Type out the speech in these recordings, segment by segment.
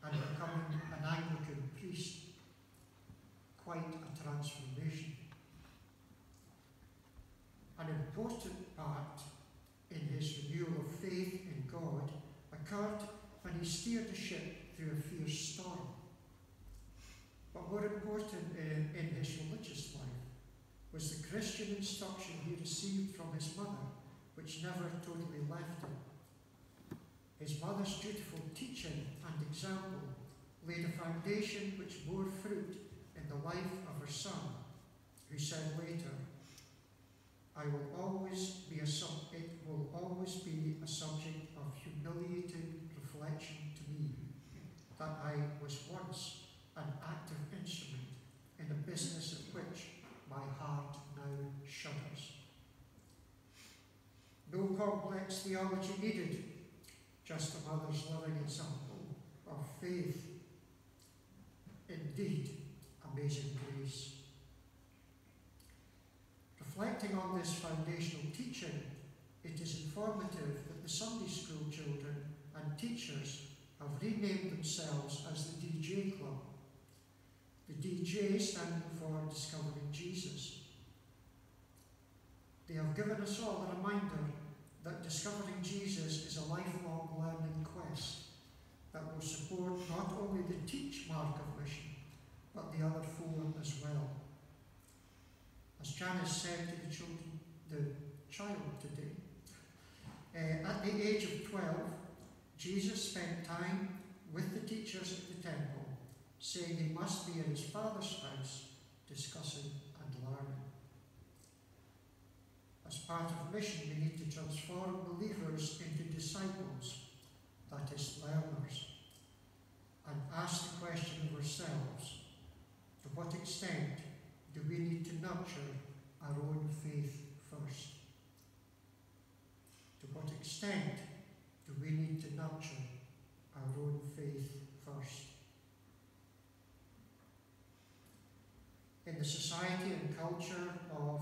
and becoming an Anglican priest. Quite a transformation. An important part in his renewal of faith in God occurred when he steered a ship through a fierce storm. But more important in his religious life was the Christian instruction he received from his mother, which never totally left him. His mother's dutiful teaching and example laid a foundation which bore fruit in the life of her son, who said later, it will always be a subject of humiliating reflection to me that I was once an active instrument in a business at which my heart now shudders. No complex theology needed, just a mother's living example of faith. Indeed, amazing grace. Reflecting on this foundational teaching, it is informative that the Sunday school children and teachers have renamed themselves as the DJ Club. The DJ standing for Discovering Jesus. They have given us all a reminder that discovering Jesus is a lifelong learning quest that will support not only the teach mark of mission, but the other four as well. As Janice said to the child today, at the age of 12, Jesus spent time with the teachers at the temple, saying he must be in his Father's house, discussing and learning. As part of mission, we need to transform believers into disciples, that is, learners, and ask the question of ourselves, to what extent do we need to nurture our own faith first? To what extent do we need to nurture our own faith first? In the society and culture of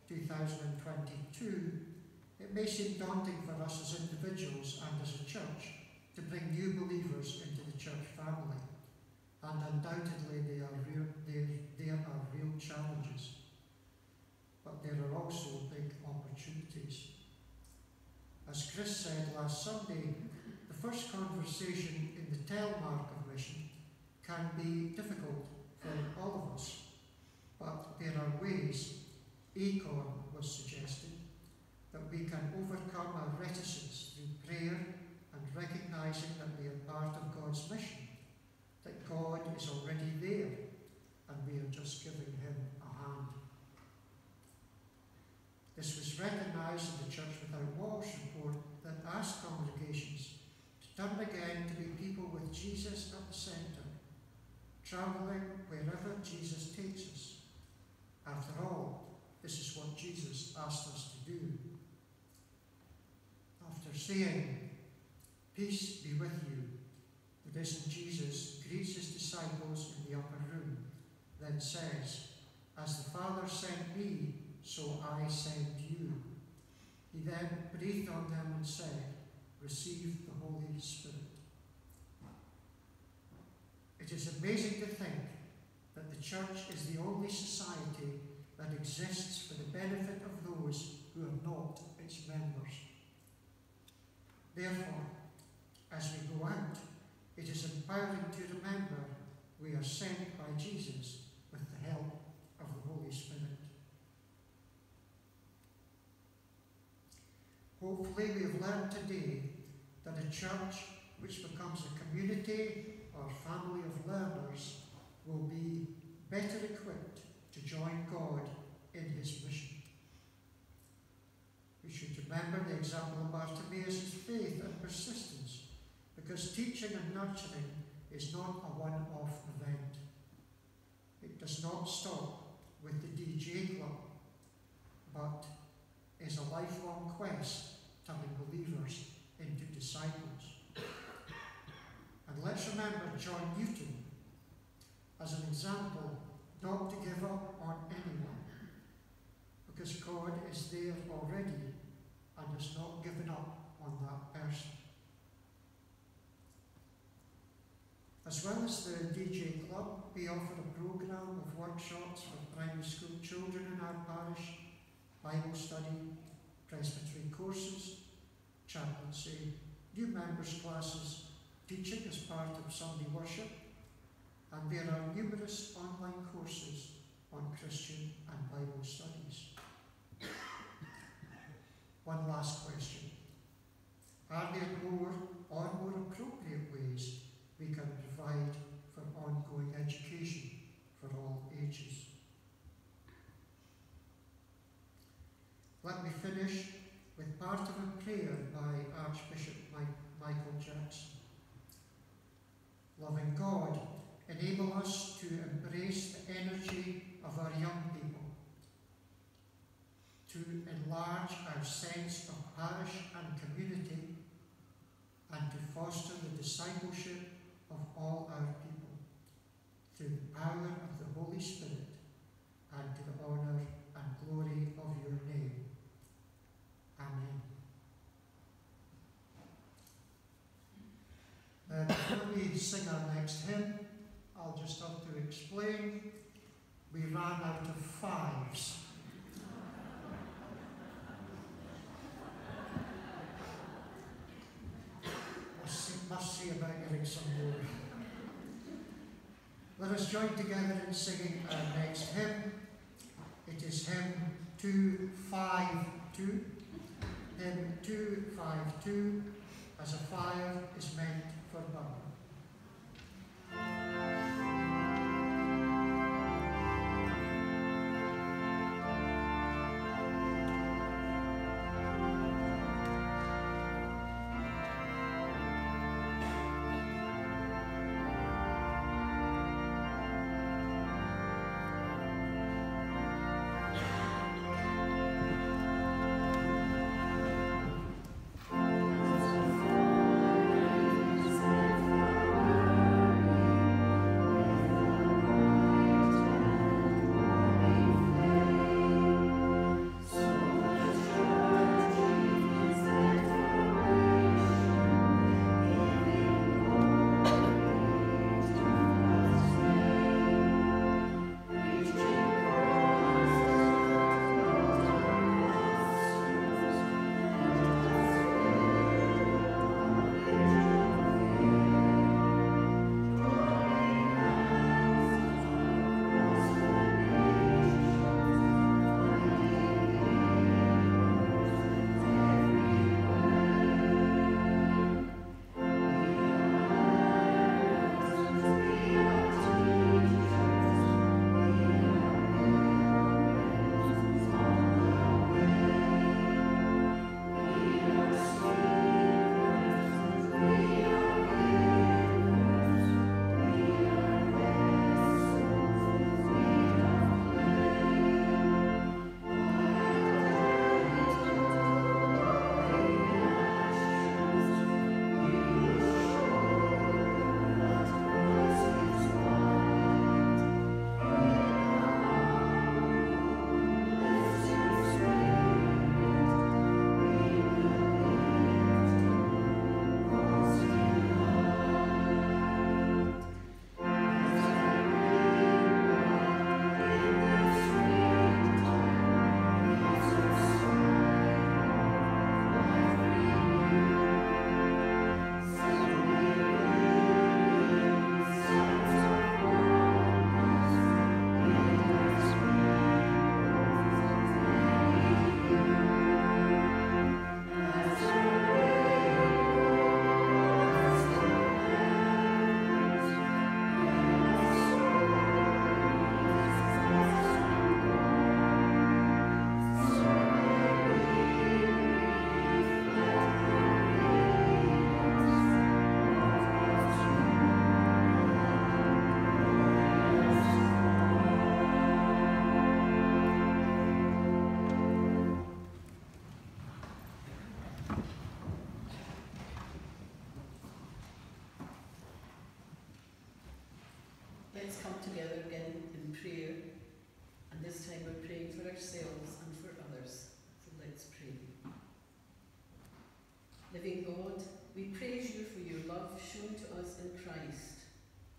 2022, it may seem daunting for us as individuals and as a church to bring new believers into the church family, and undoubtedly there are real challenges, but there are also big opportunities. As Chris said last Sunday, the first conversation in the telemark of mission can be difficult for all of us, but there are ways, Acorn was suggested, that we can overcome our reticence through prayer and recognizing that we are part of God's mission, that God is already there and we are just giving him a hand. This was recognized in the Church Without Walls report that asked congregations to turn again to be people with Jesus at the centre, travelling wherever Jesus takes us. After all, this is what Jesus asked us to do. After saying, "Peace be with you," the risen Jesus greets his disciples in the upper room, then says, "As the Father sent me, so I send you." He then breathed on them and said, "Receive the Holy Spirit." It is amazing to think that the church is the only society that exists for the benefit of those who are not its members. Therefore, as we go out, it is empowering to remember we are sent by Jesus with the help of the Holy Spirit. Hopefully we have learned today that a church which becomes a community or family of learners will be better equipped to join God in his mission. We should remember the example of Bartimaeus' faith and persistence, because teaching and nurturing is not a one-off event. It does not stop with the DJ Club, but is a lifelong quest turning believers into disciples. And let's remember John Newton as an example not to give up on anyone, because God is there already and has not given up on that person. As As well as the DJ Club, we offer a programme of workshops for primary school children in our parish, Bible study, presbytery courses, chaplaincy, new members classes, teaching as part of Sunday worship, and there are numerous online courses on Christian and Bible studies. One last question. Are there more or more appropriate ways we can provide for ongoing education for all ages? Let me finish with part of a prayer by Archbishop Michael Jackson. Loving God, enable us to embrace the energy of our young people, to enlarge our sense of parish and community, and to foster the discipleship of all our people, through the power of the Holy Spirit, and to the honour and glory of your name. Amen. Before we sing our next hymn, I'll just have to explain, we ran out of fives. Must see about getting some more. Let us join together in singing our next hymn. It is hymn 252. Hymn 252, As a Fire is Meant for Burning. Let's come together again in prayer, and this time we're praying for ourselves and for others. So let's pray. Living God, we praise you for your love shown to us in Christ.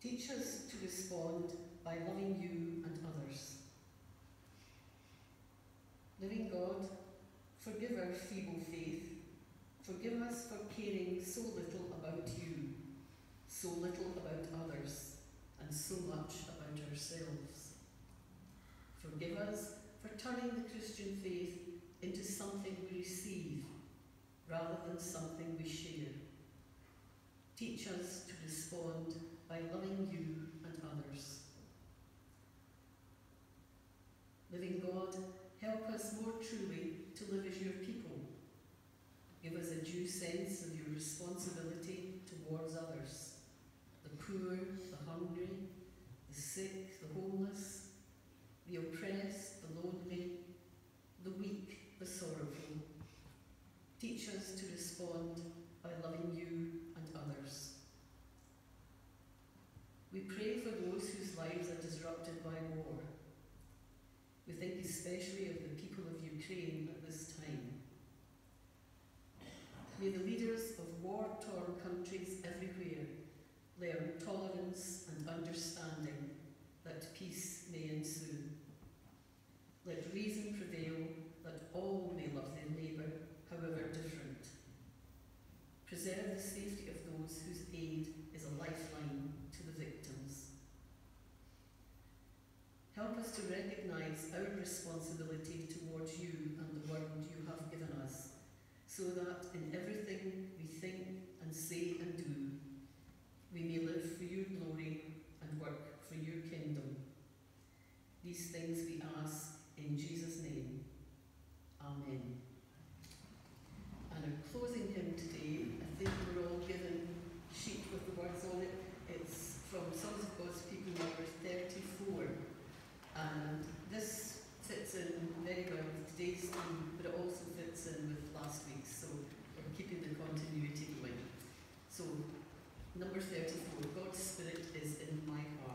Teach us to respond by loving you and others. Living God, forgive our feeble faith. Forgive us for caring so little about you, so little about others, and so much about ourselves. Forgive us for turning the Christian faith into something we receive rather than something we share. Teach us to respond by loving you and others. Living God, help us more truly to live as your people. Give us a due sense of your responsibility towards others, the poor, the hungry, the sick, the homeless, the oppressed, the lonely, the weak, the sorrowful. Teach us to respond by loving you and others. We pray for those whose lives are disrupted by war. We think especially of the people of Ukraine at this time. May the leaders of war-torn countries everywhere learn tolerance and understanding, that peace may ensue. Let reason prevail, that all may love their neighbour, however different. Preserve the safety of those whose aid is a lifeline to the victims. Help us to recognise our responsibility towards you and the world you have given us, so that in everything we think and say and do, we may live for your glory and work for your kingdom. These things we ask in Jesus' name. Amen. And our closing hymn today, I think we're all given a sheet with the words on it. It's from Sons of God's People number 34. And this fits in very well with today's theme, but it also fits in with last week's, so we're keeping the continuity going. So, number 34, God's Spirit is in my heart.